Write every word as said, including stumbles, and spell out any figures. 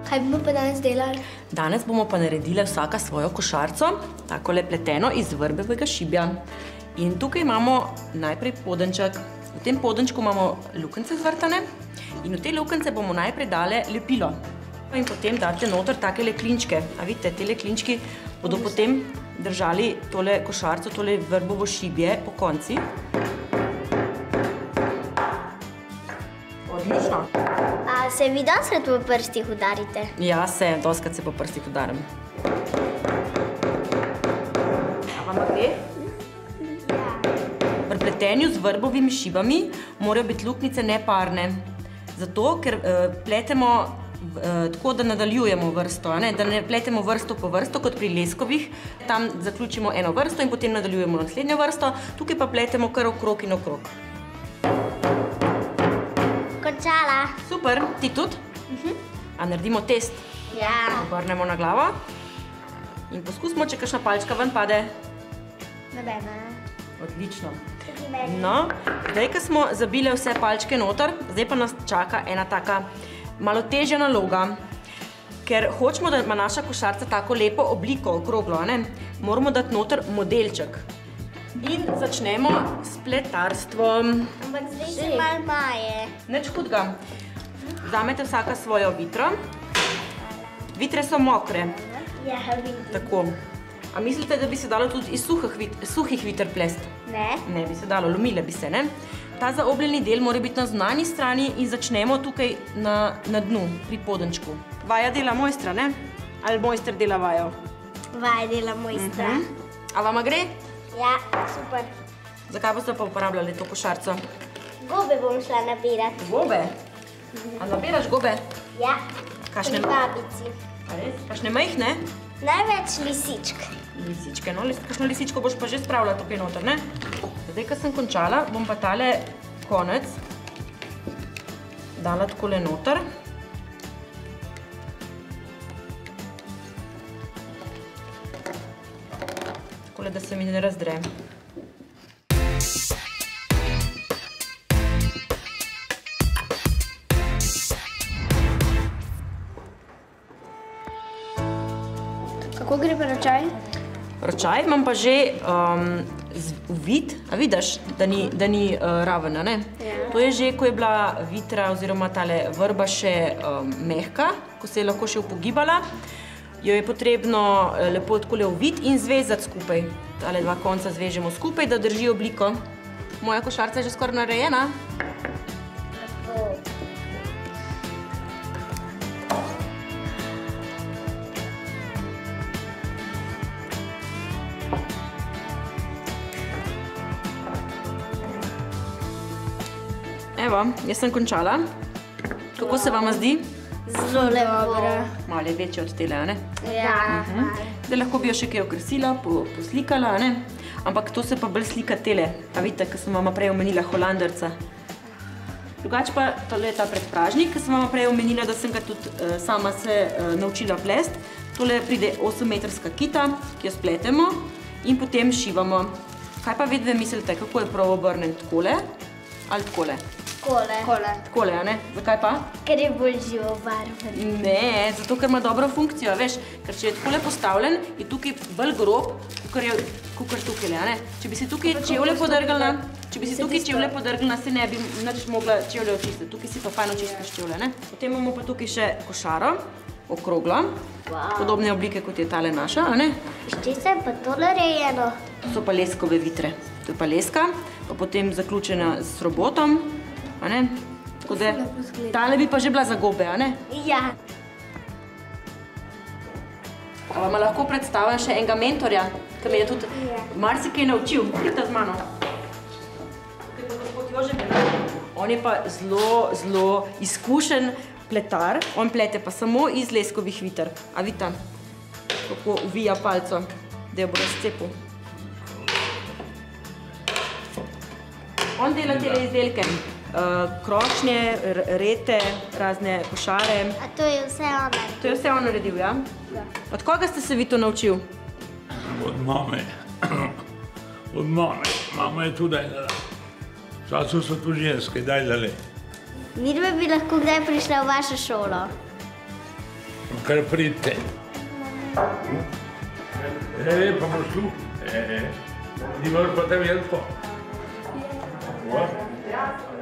Kaj bomo pa danes delali? Danes bomo pa naredili vsaka svojo košarico, takole pleteno iz vrbevega šibja. In tukaj imamo najprej podenček. V tem podenčku imamo lukence zvrtane in v te lukence bomo najprej dali lepilo. In potem date noter takele klinčke. A vidite, tele klinčki bodo potem držali tole košarico, tole vrbovo šibje po konci. Odlično. A se vi doskrat po prstih udarite? Ja, se, doskrat se po prstih udarim. A vam gre? Ja. Pri pletenju z vrbovimi šibami morajo biti luknjice neparne. Zato, ker pletemo tako, da nadaljujemo vrsto, da ne pletemo vrsto po vrsto, kot pri leskovih. Tam zaključimo eno vrsto in potem nadaljujemo naslednjo vrsto. Tukaj pa pletemo kar okrog in okrog. Končala. Super, ti tudi? A naredimo test? Ja. Obrnemo na glavo in poskusimo, če kakšna palčka ven pade. Nobena. Odlično. No, zdaj, ko smo zabile vse palčke noter, zdaj pa nas čaka ena taka malo težja naloga. Ker hočemo, da ima naša košarica tako lepo obliko, okroglo, moramo dati noter modelček. In začnemo s pletarstvom. Ampak zdaj se malo maje. Nič hudega. Vzamete vsaka svojo vitro. Vitre so mokre. Ja, vidim. Tako. A mislite, da bi se dalo tudi iz suhih viter plest? Ne. Ne bi se dalo, lomile bi se, ne? Ta zaobljeni del mora biti na zunanji strani in začnemo tukaj na dnu, pri podenčku. Vaja dela mojstra, ne? Ali mojster dela vajo? Vaja dela mojstra. A vama gre? Ja, super. Zakaj boste pa uporabljali to košarico? Gobe bom šla nabirati. Gobe? A nabiraš gobe? Ja, pri babici. A res? Kakšne majhne? Največ lisičk. Lisičke, no, kakšno lisičko boš pa že spravila tukaj noter, ne? Zdaj, ko sem končala, bom pa tale konec dala takole noter. Takole, da se mi ne razdre. Kako gre pa ročaj? Ročaj imam pa že uvid, a vidiš, da ni raven, ne? To je že, ko je bila vitra oziroma tale vrba še mehka, ko se je lahko še upogibala, jo je potrebno lepo takole uvid in zvezati skupaj. Tale dva konca zvežemo skupaj, da drži obliko. Moja košarica je že skoraj narejena. Evo, jaz sem končala. Kako se vama zdi? Zelo lepo. Malo je večje od tele, a ne? Ja. Zdaj lahko bi jo še kaj okresila, poslikala, a ne? Ampak to se pa bolj slika tele. A vidite, ko sem vama prej omenila holanderca. Drugače pa, tole je ta predpražnik, ko sem vama prej omenila, da sem ga tudi sama se naučila plest. Tole pride osemmetrska kita, ki jo spletemo in potem šivamo. Kaj pa vedve mislite, kako je prav obrnen? Takole ali takole? Takole. Takole, a ne? Zakaj pa? Ker je bolj živobarven. Ne, zato, ker ima dobro funkcijo, veš. Ker če je takole postavljen, je tukaj bolj grob, kakor tukaj, a ne? Če bi si tukaj čevlje podrgnila, če bi si tukaj čevlje podrgnila, se ne bi nič mogla čevlje očistiti. Tukaj si pa fajn očistiš čevlje, ne? Potem imamo pa tukaj še košaro, okroglo, podobne oblike, kot je tale naša, a ne? Iz česa je pa to narejeno? To so pa leskove vitre. To je pa leska, pa potem zaključena s robotom. Tako da, tale bi pa že bila za gobe, a ne? Ja. A vama lahko predstavljam še enega mentorja, ki me je tudi marsikaj naučil. Pridite z mano. Tukaj bo gospod Jože Benal. On je pa zelo, zelo izkušen pletar. On plete pa samo iz leskovih viter. A vidite, kako uvija palco, da jo bo razcepil. On dela tele izdelke. Krošnje, rete, razne košare. A to je vse on naredil? To je vse on naredil, ja? Od koga ste se vi to naučil? Od mame. Od mame. Mama je tu delala. Včasih so tu ženske delale. Midve bi lahko kdaj prišla v vašo šolo? Kar pridite. E, pa boš tu. E, ti moraš pa tam jelko.